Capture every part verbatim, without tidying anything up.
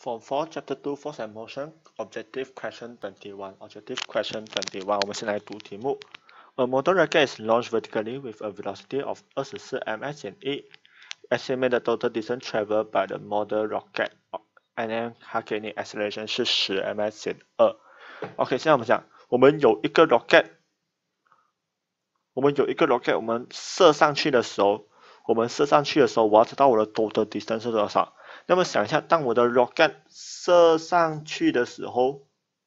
Form four Chapter two Force and Motion Objective Question twenty-one Objective Question twenty-one 我们先来读题目。A motor rocket is launched vertically with a velocity of 二十四 miles 减一 Estimate the total distance traveled by the model rocket and then 它给你 acceleration 是十 miles 减二 OK 现在我们讲我们有一个 rocket 我们有一个 rocket 我们射上去的时候我们射上去的时候我要知道我的 total distance 是多少。那么想一下，当我的 rocket 射上去的时候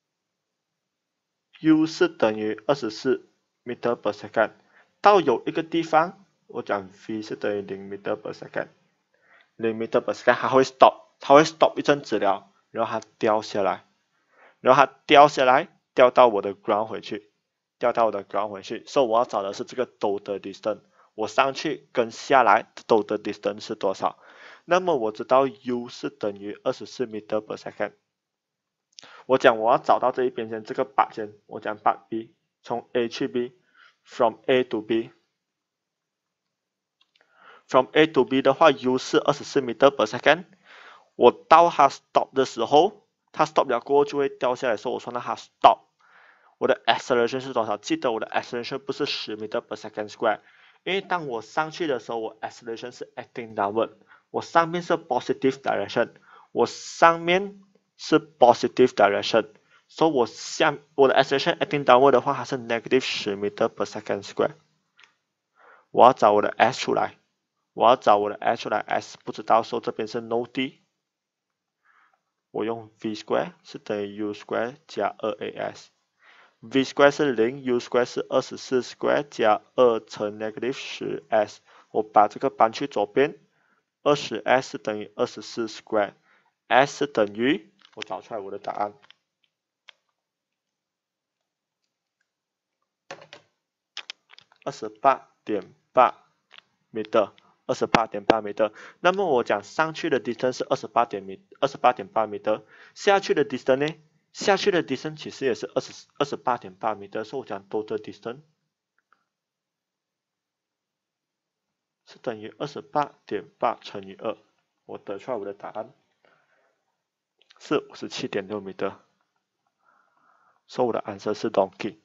，u 是等于二十四 meter per second， 到有一个地方，我讲 v 是等于零 meter per second， 零 meter per second， 它会 stop， 它会 stop 一阵子了，然后它掉下来，然后它掉下来，掉到我的 ground 回去，掉到我的 ground 回去，所以我要找的是这个 total distance， 我上去跟下来 total distance 是多少？那么我知道 u 是等于二十四 meter per second。我讲我要找到这一边先，这个 part 先，我讲 part B， 从 A 去 B，from A to B。from A to B 的话 ，u 是二十四 meter per second。我到它 stop 的时候，它 stop 了过后就会掉下来，所以我算到它 stop。我的 acceleration 是多少？记得我的 acceleration 不是十 meter per second square， 因为当我上去的时候，我 acceleration 是 acting downward。我上面是 positive direction， 我上面是 positive direction， 所以我下我的 acceleration acting downward 的话，它是 negative 十 meter per second square。我要找我的 s 出来，我要找我的 s 出来 ，s 不知道，所以这边是 no d， 我用 v square 是等于 u square 加 二 as。v square 是零 ，u square 是二十四 square 加二乘 negative 十 s， 我把这个搬去左边。二十 s 是等于二十四 square，s 是等于，我找出来我的答案，二十八点八 meter， 二十八点八 meter。那么我讲上去的 distance 是二十八点米，二十八点八 meter， 下去的 distance 呢？下去的 distance 其实也是二十二十八点八 meter， 所以我讲 total distance 是等于二十八点八乘以二。我得出来我的答案是五十七点六 meter， 所以我的 answer 是 donkey。